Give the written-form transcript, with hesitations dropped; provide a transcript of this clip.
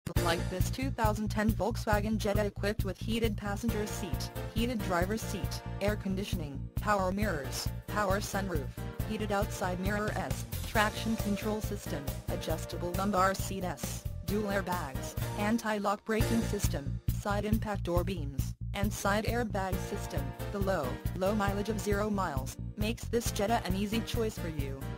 Like this 2010 Volkswagen Jetta equipped with heated passenger seat, heated driver's seat, air conditioning, power mirrors, power sunroof, heated outside mirror S, traction control system, adjustable lumbar seat S, dual airbags, anti-lock braking system, side impact door beams, and side airbag system. The low mileage of 0 miles makes this Jetta an easy choice for you.